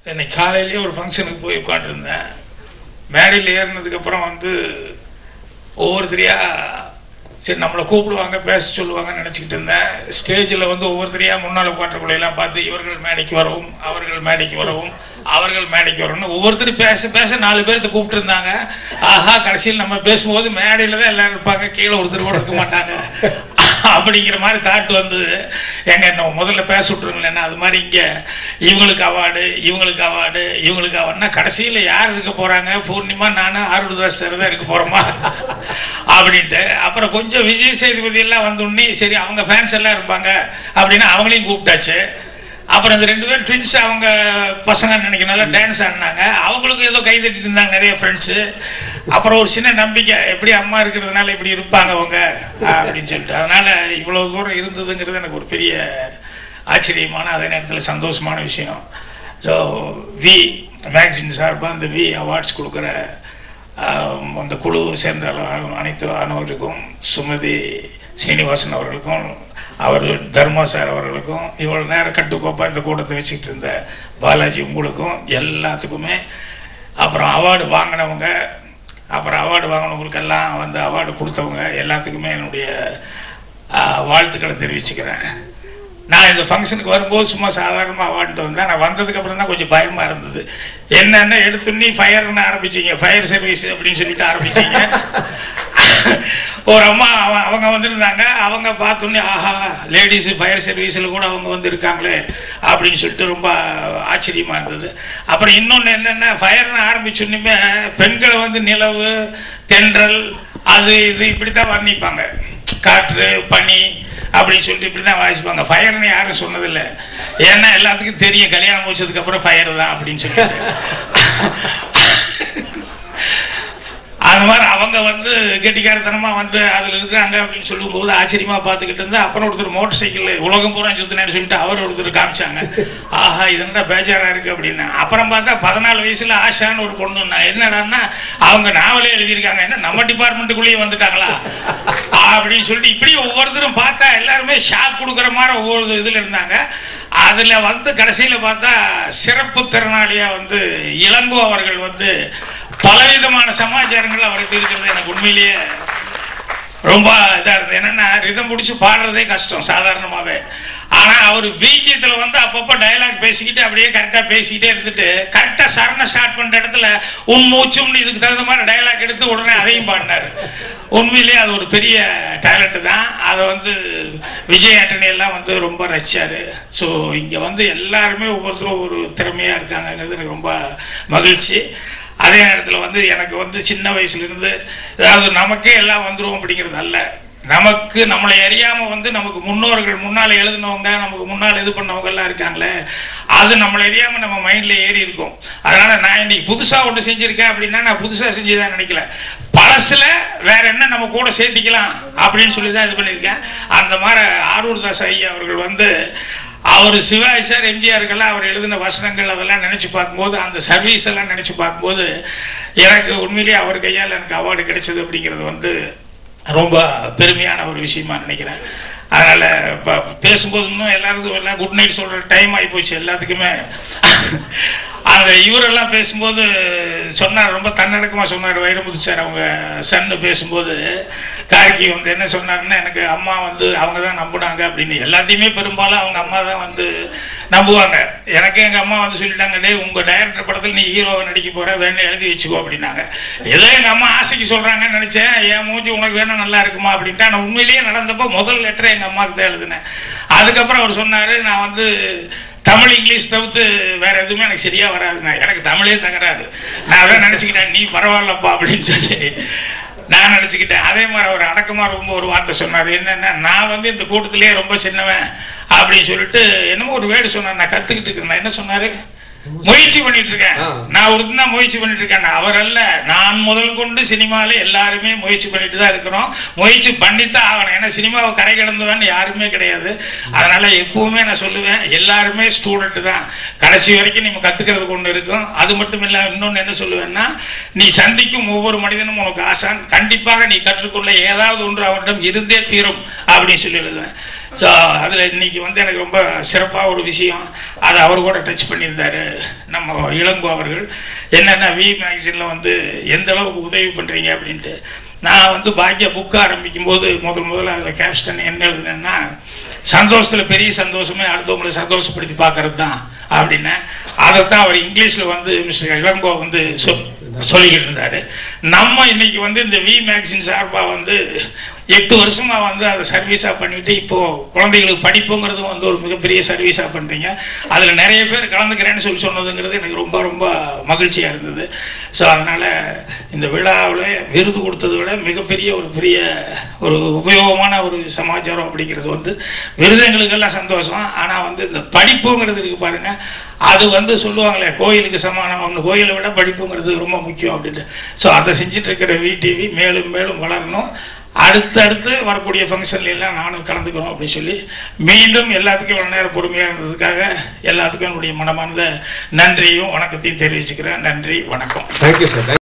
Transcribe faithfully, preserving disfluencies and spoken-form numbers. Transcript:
இன்னைக்கு காலையிலேயே ஒரு ஃபங்க்ஷனுக்கு போய் உட்காந்துருந்தேன். மேடையில் ஏறினதுக்கப்புறம் வந்து ஒவ்வொருத்தரையாக சரி நம்மளை கூப்பிடுவாங்க பேச சொல்லுவாங்கன்னு நினச்சிக்கிட்டு இருந்தேன். ஸ்டேஜில் வந்து ஒவ்வொருத்தரையாக முன்னால் உட்காந்துருக்குள்ளையெல்லாம் பார்த்து இவர்கள் மேடைக்கு வரவும் அவர்கள் மேடைக்கு வரவும் அவர்கள் மேடைக்கு வரணும்னு ஒவ்வொருத்தரும் பேச பேச நாலு பேர்த்த கூப்பிட்டு இருந்தாங்க. ஆஹா, கடைசியில் நம்ம பேசும்போது மேடையில் தான் எல்லோரும் இருப்பாங்க, கீழே ஒருத்தர் கூட இருக்க மாட்டாங்க அப்படிங்கிற மாதிரி தாட்டு வந்து எங்க என்ன முதல்ல பேச விட்ருங்களேன்னா அது மாதிரி இங்கே இவங்களுக்கு அவார்டு இவங்களுக்கு அவார்டு இவங்களுக்கு அவார்டுனா கடைசியில் யார் இருக்க போகிறாங்க? பூர்ணிமா நானும் ஆருள்தாஸ் சார் தான் இருக்க போகிறோமா அப்படின்ட்டு. அப்புறம் கொஞ்சம் விஜய் சேதுபதி எல்லாம் வந்தோடனே சரி அவங்க ஃபேன்ஸ் எல்லாம் இருப்பாங்க அப்படின்னு அவங்களையும் கூப்பிட்டாச்சு. அப்புறம் இந்த ரெண்டு பேரும் ட்வின்ஸ் அவங்க பசங்க நினைக்கிறனால டான்ஸ் ஆடினாங்க. அவங்களுக்கும் ஏதோ கை தட்டிட்டு இருந்தாங்க நிறைய ஃப்ரெண்ட்ஸு. அப்புறம் ஒரு சின்ன நம்பிக்கை எப்படி அம்மா இருக்கிறதுனால இப்படி இருப்பாங்க அவங்க அப்படின்னு சொல்லிட்டு அதனால் இவ்வளோ தூரம் இருந்ததுங்கிறது எனக்கு ஒரு பெரிய ஆச்சரியமான அதே நேரத்தில் சந்தோஷமான விஷயம். ஸோ வி மேக்சின் சார்பாக அந்த வி அவார்ட்ஸ் கொடுக்குற அந்த குழு சேர்ந்த அனைத்து அனைவருக்கும் சுமதி ஸ்ரீனிவாசன் அவர்களுக்கும் அவர் தர்மா சார் அவர்களுக்கும் இவ்வளோ நேரம் கட்டுக்கோப்பாக இந்த கூட்டத்தை வச்சுக்கிட்டு இருந்த பாலாஜி உங்களுக்கும் எல்லாத்துக்குமே அப்புறம் அவார்டு வாங்கினவங்க அப்புறம் அவார்டு வாங்கினவங்களுக்கெல்லாம் வந்து அவார்டு கொடுத்தவங்க எல்லாத்துக்குமே என்னுடைய வாழ்த்துக்களை தெரிவிச்சுக்கிறேன். நான் இந்த ஃபங்க்ஷனுக்கு வரும்போது சும்மா சாதாரணமாக அவார்டு வந்தேன். நான் வந்ததுக்கப்புறம் தான் கொஞ்சம் பயமாக இருந்தது. என்னென்ன எடுத்துன்னே ஃபயர்னு ஆரம்பிச்சிங்க, ஃபயர் சர்வீஸ் அப்படின்னு சொல்லிட்டு ஆரம்பிச்சிங்க. ஒரு அம்மா அவங்க வந்திருந்தாங்க. அவங்க பார்த்தோன்னே ஆஹா லேடிஸு ஃபயர் சர்வீஸில் கூட அவங்க வந்து இருக்காங்களே அப்படின்னு சொல்லிட்டு ரொம்ப ஆச்சரியமாக இருந்தது. அப்புறம் இன்னொன்று என்னென்ன ஃபயர்னு ஆரம்பிச்சோன்னுமே பெண்களை வந்து நிலவு தென்றல் அது இது இப்படி தான் வர்ணிப்பாங்க. காற்று பனி அப்படின்னு சொல்லிட்டு இப்படி தான் வாசிப்பாங்க. ஃபயர்னு யாரும் சொன்னதில்லை. ஏன்னா எல்லாத்துக்கும் தெரியும் கல்யாணம் முடிச்சதுக்கப்புறம் ஃபயர் தான் அப்படின்னு சொல்லிட்டு. அது மாதிரி அவங்க வந்து கெட்டிக்காரத்தனமாக வந்து அதில் இருக்கிறாங்க அப்படின்னு சொல்லும்போது ஆச்சரியமாக பார்த்துக்கிட்டு இருந்தால் அப்புறம் ஒருத்தர் மோட்டர் சைக்கிள் உலகம் பூரா சுற்றினேன்னு சொல்லிட்டு அவர் ஒருத்தர் காமிச்சாங்க. ஆஹா இது என்ன பேஜாராக இருக்குது அப்படின்னு. அப்புறம் பார்த்தா பதினாலு வயசில் ஆஷான்னு ஒரு பொண்ணு நான் என்னடான்னா அவங்க நாவலே எழுதியிருக்காங்க. என்ன நம்ம டிபார்ட்மெண்ட்டுக்குள்ளேயே வந்துட்டாங்களா அப்படின்னு சொல்லிட்டு இப்படி ஒவ்வொருத்தரும் பார்த்தா எல்லாருமே ஷாக் கொடுக்குற மாதிரி ஒவ்வொரு இதில் இருந்தாங்க. அதில் வந்து கடைசியில் பார்த்தா சிறப்பு திறனாளியாக வந்து இளங்கோ அவர்கள் வந்து பலவிதமான சமாச்சாரங்கள் அவருக்கு இருக்கிறது எனக்கு உண்மையிலேயே ரொம்ப இதாக இருந்தது. என்னென்னா ரிதம் பிடிச்சி பாடுறதே கஷ்டம் சாதாரணமாகவே. ஆனால் அவர் பீஜியத்தில் வந்து அப்பப்போ டைலாக் பேசிக்கிட்டு அப்படியே கரெக்டாக பேசிக்கிட்டே இருந்துட்டு கரெக்டாக சரணை ஸ்டார்ட் பண்ணுற இடத்துல உன் மூச்சும்னு இதுக்கு தகுந்த மாதிரி டைலாக் எடுத்து உடனே அதையும் பாடினார். உண்மையிலேயே அது ஒரு பெரிய டேலண்ட்டு தான். அதை வந்து விஜய் ஆண்டனி எல்லாம் வந்து ரொம்ப ரசித்தார். ஸோ இங்கே வந்து எல்லாருமே ஒவ்வொருத்தரும் ஒரு திறமையாக இருக்காங்கங்கிறது எனக்கு ரொம்ப மகிழ்ச்சி. அதே நேரத்தில் வந்து எனக்கு வந்து சின்ன வயசுலேருந்து அதாவது நமக்கே எல்லாம் வந்துடும் அப்படிங்கிறது அல்ல. நமக்கு நம்மளை அறியாமல் வந்து நமக்கு முன்னோர்கள் முன்னால் எழுதினவங்க நமக்கு முன்னால் இது பண்ணவங்க எல்லாம் இருக்காங்களே அது நம்மளை அறியாமல் நம்ம மைண்டில் ஏறி இருக்கும். அதனால் நான் இன்னைக்கு புதுசாக ஒன்று செஞ்சுருக்கேன் அப்படின்னா நான் புதுசாக செஞ்சுதான் நினைக்கல. பழசில் வேற என்ன நம்ம கூட சேர்த்திக்கலாம் அப்படின்னு சொல்லி தான் இது பண்ணியிருக்கேன். அந்த மாதிரி ஆரூர்தாஸ் ஐயா அவர்கள் வந்து அவர் சிவாஜி சார் எம்ஜிஆருக்கெல்லாம் அவர் எழுதின வசனங்கள் அதெல்லாம் நினச்சி பார்க்கும்போது அந்த சர்வீஸ் எல்லாம் நினச்சி பார்க்கும்போது எனக்கு உண்மையிலேயே அவர் கையால் எனக்கு அவார்டு கிடைச்சது அப்படிங்கிறது வந்து ரொம்ப பெருமையான ஒரு விஷயமா நினைக்கிறேன். அதனால் இப்போ பேசும்போது இன்னும் எல்லாருக்கும் எல்லாம் குட் நைட் சொல்கிற டைம் ஆகி போச்சு எல்லாத்துக்குமே. அந்த இவரெல்லாம் பேசும்போது சொன்னார் ரொம்ப தன்னடக்கமாக சொன்னார் வைரமுத்து சார். அவங்க சன்னு பேசும்போது கார்கி வந்து என்ன சொன்னாருன்னா எனக்கு அம்மா வந்து அவங்க தான் நம்பினாங்க அப்படின்னு. எல்லாத்தையுமே பெரும்பாலும் அவங்க அம்மா தான் வந்து நம்புவாங்க. எனக்கு எங்கள் அம்மா வந்து சொல்லிட்டாங்க டே உங்கள் டைரக்டர் படத்தில் நீ ஹீரோவை நடிக்க போகிற வேணும் எழுதி வச்சுக்கோ அப்படின்னாங்க. ஏதோ எங்கள் அம்மா ஆசைக்கு சொல்கிறாங்கன்னு நினச்சேன். என் மூஞ்சி உனக்கு வேணும் நல்லா இருக்குமா அப்படின்ட்டு. ஆனால் உண்மையிலேயே நடந்தப்போ முதல் லெட்டரை எங்கள் அம்மாவுக்கு தான் எழுதினேன். அதுக்கப்புறம் அவர் சொன்னார் நான் வந்து தமிழ் இங்கிலீஷ் தவிர்த்து வேறு எதுவுமே எனக்கு சரியாக வராதுண்ணா. எனக்கு தமிழே தகராறு. நான் அதான் நினச்சிக்கிட்டேன் நீ பரவாயில்லப்பா அப்படின்னு சொல்லி நான் நினச்சிக்கிட்டேன். அதே மாதிரி அவர் அடக்கமாக ரொம்ப ஒரு வார்த்தை சொன்னார். என்னென்னா நான் வந்து இந்த கூட்டத்திலேயே ரொம்ப சின்னவன் அப்படின்னு சொல்லிட்டு என்னமோ ஒரு வேர்டு சொன்னார். நான் கற்றுக்கிட்டு இருக்கேன். நான் என்ன சொன்னார் முயற்சி பண்ணிட்டு இருக்கேன். நான் ஒருத்தன் தான் முயற்சி பண்ணிட்டு இருக்கேன். அவர் அல்ல நான் முதல் கொண்டு சினிமாவில் எல்லாருமே முயற்சி பண்ணிட்டு தான் இருக்கிறோம். முயற்சி பண்ணித்தான் ஆகணும். ஏன்னா சினிமாவை கரை கடந்தவன் யாருமே கிடையாது. அதனால எப்பவுமே நான் சொல்லுவேன் எல்லாருமே ஸ்டூடெண்ட் தான். கடைசி வரைக்கும் நம்ம கற்றுக்கிறதுக்கு ஒன்று இருக்கும். அது மட்டும் இல்லை இன்னொன்று என்ன சொல்லுவேன்னா நீ சந்திக்கும் ஒவ்வொரு மனிதனும் உனக்கு ஆசான். கண்டிப்பாக நீ கற்றுக்கொள்ள ஏதாவது ஒன்று அவனிடம் இருந்தே தீரும் அப்படின்னு சொல்லி எழுதுவேன். ஸோ அதில் இன்றைக்கி வந்து எனக்கு ரொம்ப சிறப்பாக ஒரு விஷயம், அதை அவர் கூட டச் பண்ணியிருந்தார் நம்ம இளங்கோ அவர்கள். என்னென்னா வி மேக்சினில் வந்து எந்த அளவுக்கு உதவி பண்ணுறீங்க அப்படின்ட்டு. நான் வந்து பாக்கிய புக்கு ஆரம்பிக்கும் போது முதல் முதல்ல அதில் கேப்ஸ்டன் என்ன எழுதுனேன்னா, சந்தோஷத்தில் பெரிய சந்தோஷமே அடுத்தவங்களை சந்தோஷப்படுத்தி பார்க்கறது தான் அப்படின்னு. அதைத்தான் அவர் இங்கிலீஷில் வந்து மிஸ்டர் இளங்கோ வந்து சொல் சொல்லிக்கிட்டு இருந்தார். நம்ம இன்னைக்கு வந்து இந்த வி மேக்சின் சார்பாக வந்து எட்டு வருஷமாக வந்து அதை சர்வீஸாக பண்ணிவிட்டு இப்போது குழந்தைகளுக்கு படிப்புங்கிறதும் வந்து ஒரு மிகப்பெரிய சர்வீஸாக பண்ணுறீங்க. அதில் நிறைய பேர் கலந்துக்கிறேன்னு சொல்லி சொன்னதுங்கிறது எனக்கு ரொம்ப ரொம்ப மகிழ்ச்சியாக இருந்தது. ஸோ அதனால் இந்த விழாவில் விருது கொடுத்ததை விட மிகப்பெரிய ஒரு பெரிய ஒரு உபயோகமான ஒரு சமாச்சாரம் அப்படிங்கிறது வந்து விருதுங்களுக்கெல்லாம் சந்தோஷம். ஆனால் வந்து இந்த படிப்புங்கிறது இருக்குது பாருங்கள், அது வந்து சொல்லுவாங்களே கோயிலுக்கு சமானம், ஒன்று கோயிலை விட படிப்புங்கிறது ரொம்ப முக்கியம் அப்படின்ட்டு. ஸோ அதை செஞ்சுட்டு இருக்கிற விடிவி மேலும் மேலும் வளரணும். அடுத்தடுத்து வரக்கூடிய ஃபங்க்ஷன்லாம் நானும் கலந்துக்கணும் அப்படின்னு சொல்லி மீண்டும் எல்லாத்துக்கும் இவ்வளோ நேரம் பொறுமையாக இருந்ததுக்காக எல்லாத்துக்கும் என்னுடைய மனமார்ந்த நன்றியும் வணக்கத்தையும் தெரிவிச்சுக்கிறேன். நன்றி, வணக்கம். Thank you sir.